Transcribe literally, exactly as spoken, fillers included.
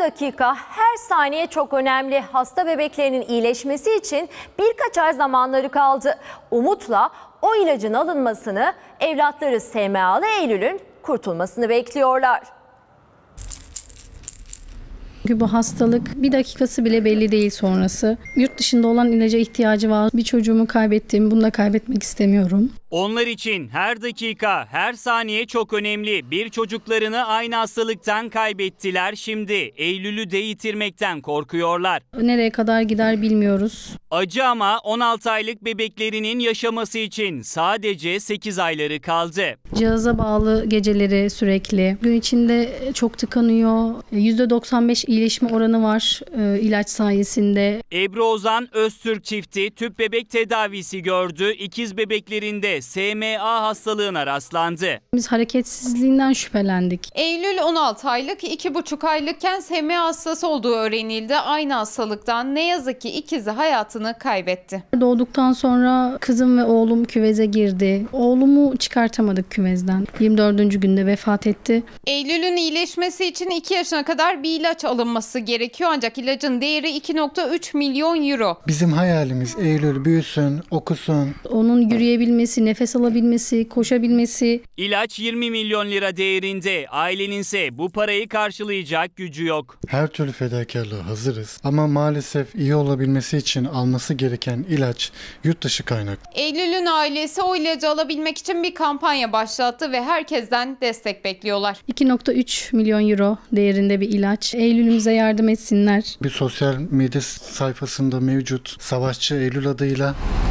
dakika, her saniye çok önemli. Hasta bebeklerinin iyileşmesi için birkaç ay zamanları kaldı. Umutla o ilacın alınmasını, evlatları S M A'lı Eylül'ün kurtulmasını bekliyorlar. Çünkü bu hastalık bir dakikası bile belli değil sonrası. Yurt dışında olan ilaca ihtiyacı var. Bir çocuğumu kaybettim, bunu da kaybetmek istemiyorum. Onlar için her dakika, her saniye çok önemli. Bir çocuklarını aynı hastalıktan kaybettiler. Şimdi Eylül'ü de yitirmekten korkuyorlar. Nereye kadar gider bilmiyoruz. Acı ama on altı aylık bebeklerinin yaşaması için sadece sekiz ayları kaldı. Cihaza bağlı geceleri sürekli. Gün içinde çok tıkanıyor. yüzde doksan beş iyileşme oranı var e, ilaç sayesinde. Ebru Ozan Öztürk çifti tüp bebek tedavisi gördü. İkiz bebeklerinde S M A hastalığına rastlandı. Biz hareketsizliğinden şüphelendik. Eylül on altı aylık, iki buçuk aylıkken S M A hastası olduğu öğrenildi. Aynı hastalıktan ne yazık ki ikizi hayatını kaybetti. Doğduktan sonra kızım ve oğlum küveze girdi. Oğlumu çıkartamadık küvezden. yirmi dördüncü günde vefat etti. Eylül'ün iyileşmesi için iki yaşına kadar bir ilaç alınması gerekiyor. Ancak ilacın değeri iki nokta üç milyon euro. Bizim hayalimiz Eylül büyüsün, okusun. Onun yürüyebilmesi, nefes alabilmesi, koşabilmesi. İlaç yirmi milyon lira değerinde. Aileninse bu parayı karşılayacak gücü yok. Her türlü fedakarlığa hazırız. Ama maalesef iyi olabilmesi için alması gereken ilaç yurt dışı kaynak. Eylül'ün ailesi o ilacı alabilmek için bir kampanya başlattı ve herkesten destek bekliyorlar. iki nokta üç milyon euro değerinde bir ilaç. Eylül'ümüze yardım etsinler. Bir sosyal medya sayfasında mevcut Savaşçı Eylül adıyla